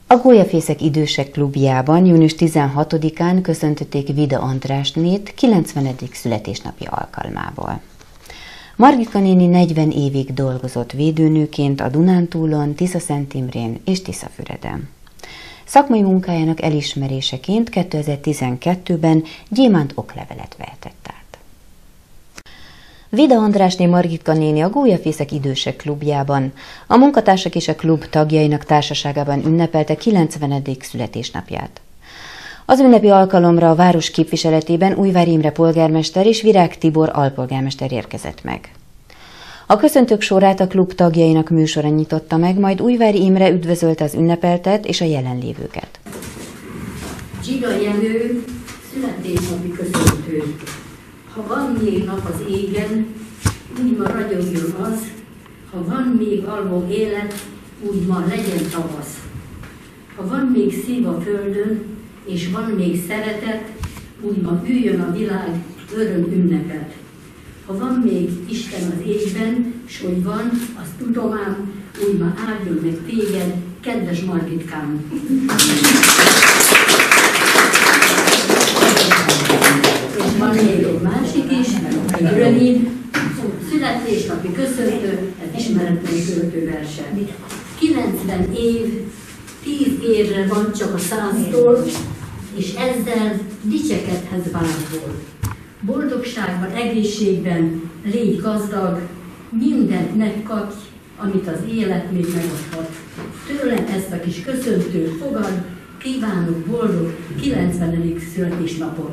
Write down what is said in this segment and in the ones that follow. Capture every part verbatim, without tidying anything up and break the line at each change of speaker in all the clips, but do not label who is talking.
A Gólyafészek Idősek Klubjában június tizenhatodikán köszöntötték Vida Andrásnét kilencvenedik születésnapja alkalmából. Margitka néni negyven évig dolgozott védőnőként a Dunántúlon, Tiszaszentimrén és Tiszafüreden. Szakmai munkájának elismeréseként kétezer-tizenkettőben gyémánt oklevelet vehetett át. Vida Andrásné Margitka néni a Gólyafészek Idősek Klubjában, a munkatársak és a klub tagjainak társaságában ünnepelte kilencvenedik születésnapját. Az ünnepi alkalomra a város képviseletében Újvár Imre polgármester és Virág Tibor alpolgármester érkezett meg. A köszöntők sorát a klub tagjainak műsora nyitotta meg, majd Újvár Imre üdvözölte az ünnepeltet és a jelenlévőket.
Zsiga Jenő, születésnapi köszöntő. Ha van még nap az égen, úgy ma ragyogjon az, ha van még alvó élet, úgy ma legyen tavasz. Ha van még szív a földön, és van még szeretet, úgy ma üljön a világ öröm ünnepet. Ha van még Isten az égben, s hogy van, azt tudom ám, úgy ma áldjon meg téged, kedves Margitkám. És van még egy másik is, egy rövid, születésnapi köszöntő, egy ismeretlen költőverse. kilencven év, tíz évre van csak a száztól, és ezzel dicsekedhez várból. Boldogságban, egészségben légy gazdag, mindent megkapj, amit az élet még megadhat. Tőlem ezt a kis köszöntőt fogad, kívánok boldog kilencvenedik születésnapot!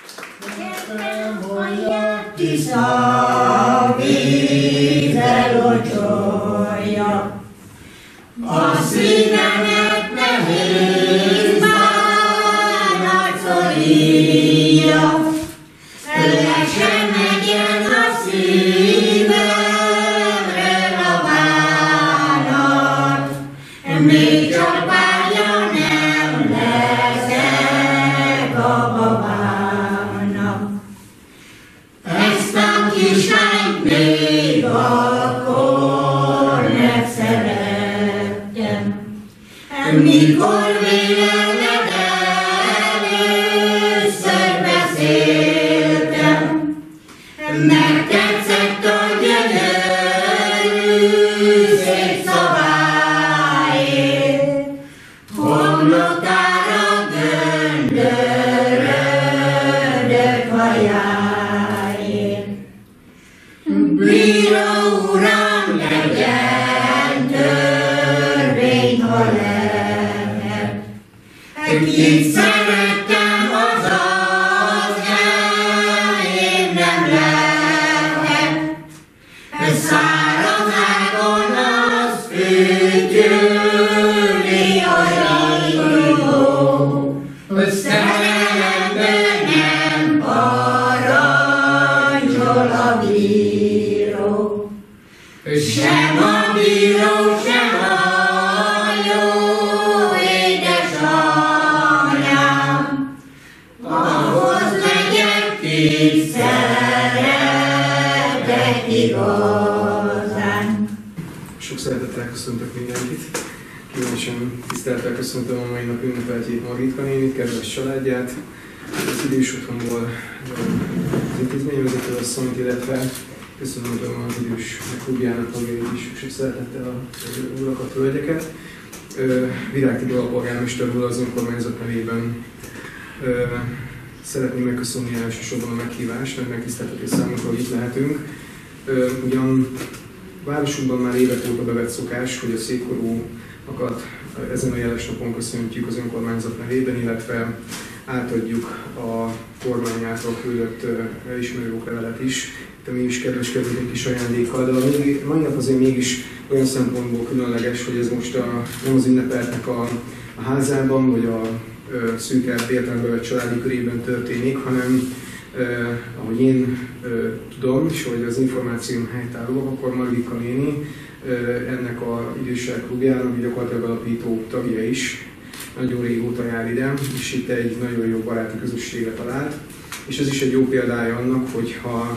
Tisza vízzel locsolja, a szívemet nehéz bánat szorítja, le sem megyen a szívemre a bánat, még csak vágya nem leszek a babának. Ezt a kislányt még akkor megszerettem, mikor véled először beszéltem, megtetszett a gyönyörű szép szobáért, homlokára göndörödött hajáért. Bíró uram, legyen törvény, ha lehet, kit szerettem, az az enyém nem lehet. Száraz ágon az fütyüli a zsidó, szerelemben nem parancsol a bíró. Sem a bíró, sem a jó édesanyám, ahhoz legyen kit szeretek igazán.
Sok szeretettel köszöntök mindenkit. Különösen tisztelettel köszöntöm a mai nap ünnepeltjét Margitka nénit, kedves családját, az idős otthonból az intézményvezető asszonyt, illetve köszönöm az idős klubjának tagjait is, sok szeretettel a urakat, hölgyeket. Virág Tibor alpolgármester úr az önkormányzat nevében szeretném megköszönni elsősorban a meghívást, mert megtiszteltetés számunkra, hogy itt lehetünk. Ugyan városunkban már évek óta bevett szokás, hogy a székkorúakat ezen a jeles napon köszöntjük az önkormányzat nevében, illetve átadjuk a kormány által küldött elismerő oklevelet is, itt a mi is kedves kerülünk kis ajándékkal, de a mai nap azért mégis olyan szempontból különleges, hogy ez most a, nem az ünnepeltnek a, a házában, vagy a ö, szűkebb értelembe vett családi körében történik, hanem eh, ahogy én eh, tudom, és hogy az információm helytálló, akkor Margitka néni eh, ennek a idősek klubjának gyakorlatilag alapító tagja is. Nagyon régóta jár ide, és itt egy nagyon jó baráti közösségre talált. És ez is egy jó példája annak, hogyha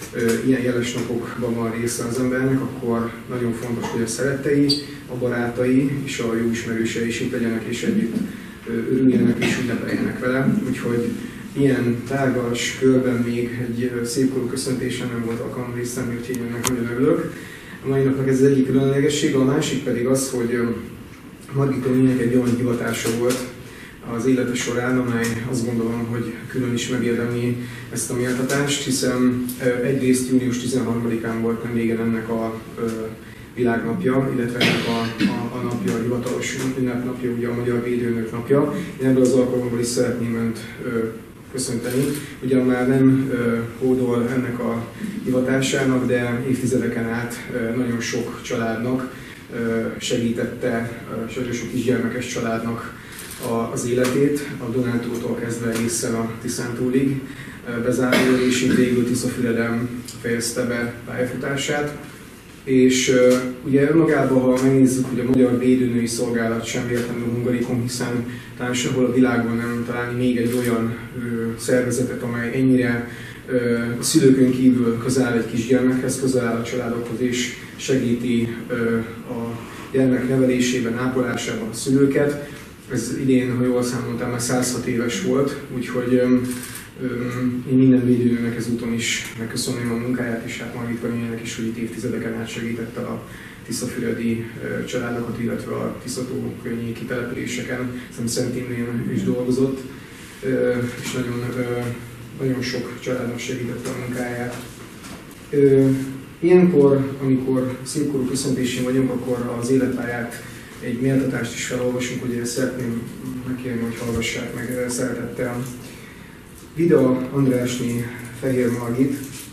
ilyen jeles napokban van része az embernek, akkor nagyon fontos, hogy a szerettei, a barátai és a jó ismerősei is itt legyenek és együtt örüljenek és ünnepeljenek vele. Úgyhogy ilyen tárgas körben még egy szépkorú köszöntésen nem volt alkalom részt venni, úgyhogy ennek nagyon örülök. A mai napnak ez az egyik különlegesség, a másik pedig az, hogy Margita néninek egy olyan hivatása volt az élete során, amely azt gondolom, hogy külön is megérdemli ezt a méltatást, hiszen egyrészt június tizenharmadikán volt nem régen ennek a világnapja, illetve ennek a, a, a napja, a hivatalos ünnepnapja, ugye a Magyar Védőnök napja. Én ebből az alkalomból is szeretném önt köszönteni. Ugyan már nem ö, hódol ennek a hivatásának, de évtizedeken át ö, nagyon sok családnak ö, segítette, ö, nagyon sok kisgyermekes családnak a, az életét, a Dunántúltól kezdve egészen a Tiszántúlig bezárul, és így végül Tiszafüreden fejezte be pályafutását. És uh, ugye önmagában, ha megnézzük, hogy a Magyar Védőnői Szolgálat sem véletlenül Hungarikum, hiszen talán sehol a világban nem találni még egy olyan uh, szervezetet, amely ennyire uh, a szülőkön kívül közel áll egy kisgyermekhez, közel áll a családokhoz és segíti uh, a gyermek nevelésében, ápolásában a szülőket. Ez idén, ha jól számoltam, már százhat éves volt, úgyhogy um, én minden védőnőnek ezúton is megköszönöm a munkáját, és hát Margita néninek is, hogy itt évtizedeken át segítette a tiszafüredi családokat, illetve a Tiszató környéki településeken, hiszen Szent Imrén is dolgozott, és nagyon, nagyon sok családnak segítette a munkáját. Ilyenkor, amikor szépkorú köszöntésén vagyunk, akkor az életpályát egy méltatást is felolvasunk, hogy szeretném megkérni, hogy hallgassák meg szeretettel. Vida Andrásné Fehér Margit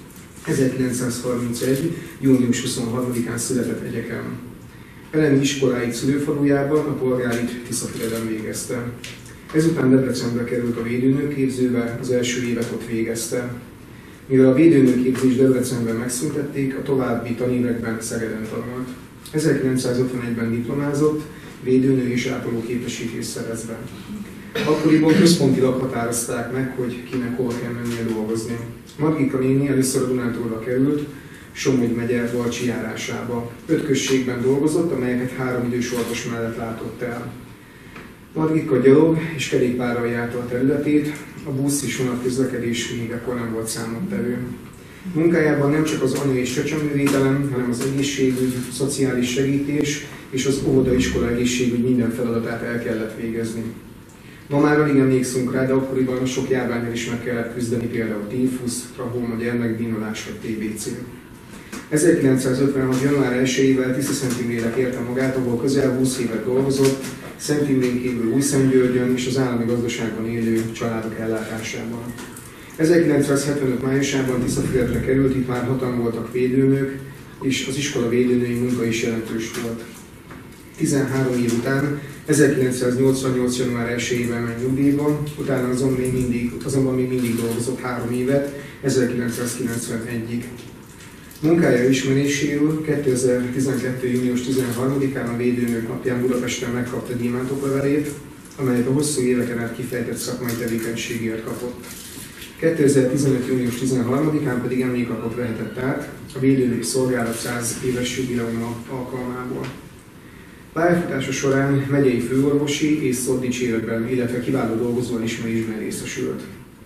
ezerkilencszázharmincegy. június huszonharmadikán született Egyeken. Elemi iskoláit szülőfalujában, a polgárit Tiszafüreden végezte. Ezután Debrecenbe került a védőnőképzőbe, az első évet ott végezte. Mivel a védőnőképzést Debrecenben megszüntették, a további tanévekben Szegeden tanult. ezerkilencszázötvenegyben diplomázott, védőnő és ápoló képesítést szerezve. Akkoriban központilag határozták meg, hogy kinek hol kell mennie dolgozni. Margita néni először a Dunántúlra került, Somogy megye Valcsi járásába. Öt községben dolgozott, amelyeket három idős orvos mellett látott el. Margita gyalog és kerékpárral járta a területét, a busz és vonatközlekedés még akkor nem volt számottevő. Munkájában nem csak az anya- és csecsemővédelem, hanem az egészségügy, szociális segítés és az óvodaiskola egészségügy minden feladatát el kellett végezni. Ma már alig emlékszünk rá, de akkoriban a sok járvánnyal is meg kellett küzdeni, például téfusz, trahóm, a gyermekbénulás vagy té bé cé. ezerkilencszázötvenhat. január elsejével Tisza-Szentimrére kérte magát, ahol közel húsz évet dolgozott, Szentimrén kívül Újszentgyörgyön és az állami gazdaságban élő családok ellátásában. ezerkilencszázhetvenöt. májusában Tiszafüredre került, itt már hatan voltak védőnők, és az iskola védőnői munka is jelentős volt. tizenhárom év után, ezerkilencszáznyolcvannyolc. január elsejében ment nyugdíjba, utána azon még mindig, azonban még mindig dolgozott három évet, ezerkilencszázkilencvenegyig. Munkája ismeréséül kétezer-tizenkettő. június tizenharmadikán a Védőnők napján Budapesten megkapta gyémántoklevelét, amelyet a hosszú éveken át kifejtett szakmai tevékenységért kapott. kétezer-tizenöt. június tizenharmadikán pedig emléknapot vehetett át a Védőnői Szolgálat száz éves jubileuma alkalmából. Pályafutása során megyei főorvosi és szódicséretben, illetve kiváló dolgozó elismerésben részesült.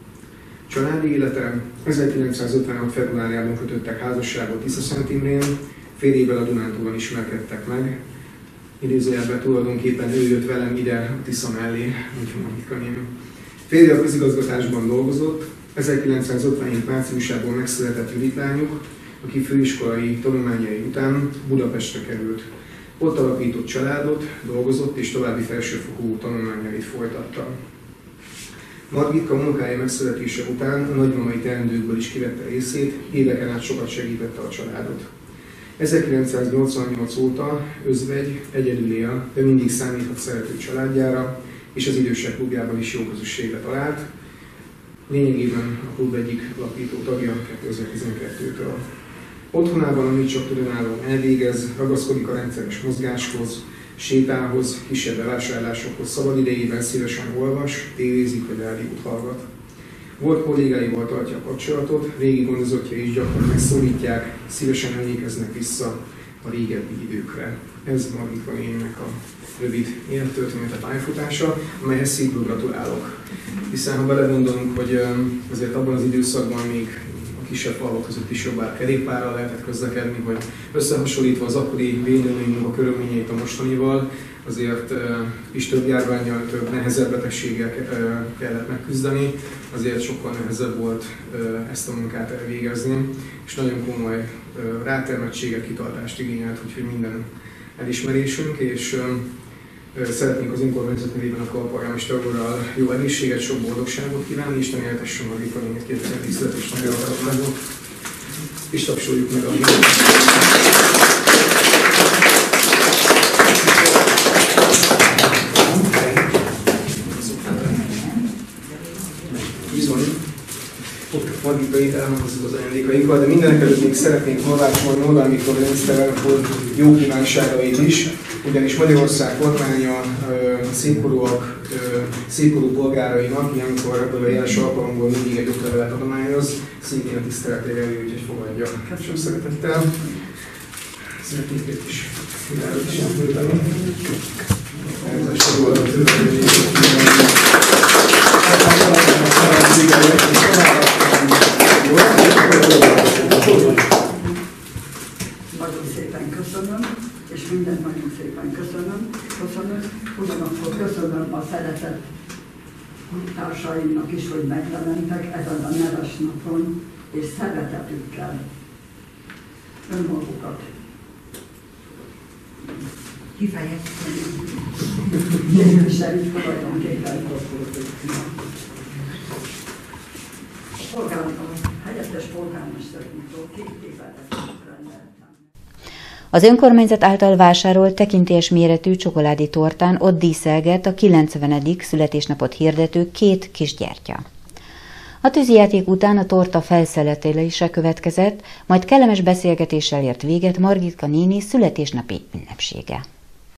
Családi élete: ezerkilencszázötvenhat. februárjában kötöttek házasságot Tisza-Szentimrén, férjével a Dunántúlon ismerkedtek meg. Idézőjelben tulajdonképpen ő jött velem ide a Tisza mellé, úgyhogy Margita néni. Férje a közigazgatásban dolgozott, ezerkilencszázötvenhét. márciusában megszületett Judit lányuk, aki főiskolai tanulmányai után Budapestre került. Ott alapított családot, dolgozott és további felsőfokú tanulmányait folytatta. Margita munkája megszületése után a nagymamai teendőkből is kivette részét, éveken át sokat segítette a családot. ezerkilencszáznyolcvannyolc óta özvegy, egyedül él, de mindig számíthat szerető családjára, és az idősek klubjában is jó közösségre talált. Lényegében a klub egyik alapító tagja kétezer-tizenkettőtől. Otthonában, amit csak önállóan elvégez, ragaszkodik a rendszeres mozgáshoz, sétához, kisebb bevásárlásokhoz, szabadidejében szívesen olvas, tévézik vagy rádiót hallgat. Volt kollégáival tartja a kapcsolatot, régi gondozottjai is gyakran megszólítják, szívesen emlékeznek vissza a régebbi időkre. Ez Margika néninek a rövid élettörténete, pályafutása, amelyhez szívből gratulálok. Hiszen ha belegondolunk, hogy azért abban az időszakban még a kisebb falvak között is jobbára kerékpárral lehetett közlekedni, hogy összehasonlítva az akkori védőnői munka körülményeit a mostanival, azért is több járvánnyal, több nehezebb betegséggel kellett megküzdeni, azért sokkal nehezebb volt ezt a munkát elvégezni, és nagyon komoly rátermettséget, kitartást igényelt, úgyhogy minden elismerésünk, és szeretnénk az önkormányzat nevében a Kalpolgármester úrral jó egészséget, sok boldogságot kívánni, Isten éltessen Margika nénit kétezer-tíz születésnapjára, és tapsoljuk meg a Margikai elhangzott az ajándékainkkal, de mindenek előtt még szeretnénk hallásolni Orbán Viktor miniszterelnök úr jó kívánságait is, ugyanis Magyarország kormánya szépkorúak, szépkorú polgárainak ilyenkor ebből a jeles alkalomból mindig egy oklevelet adományoz, szintén a tiszteletére jövő, úgyhogy fogadja. Hát sok szeretettel. Szeretnék egy kis világot is elmondani. Ez a sorolva
Nagyon szépen köszönöm, és mindent nagyon szépen köszönöm. Köszönöm, ugyanakkor köszönöm a szeretett társaimnak is, hogy megjelentek ezen a neves napon, és szeretetükkel önmagukat kifejeztem. Képviselik tulajdonképpen a helyettes polgármester úrtól két évet rendeltem.
Az önkormányzat által vásárolt tekintélyes méretű csokoládé tortán ott díszelgett a kilencvenedik születésnapot hirdető két kisgyertya. A tűzijáték után a torta felszeletelése következett, majd kellemes beszélgetéssel ért véget Margika néni születésnapi ünnepsége.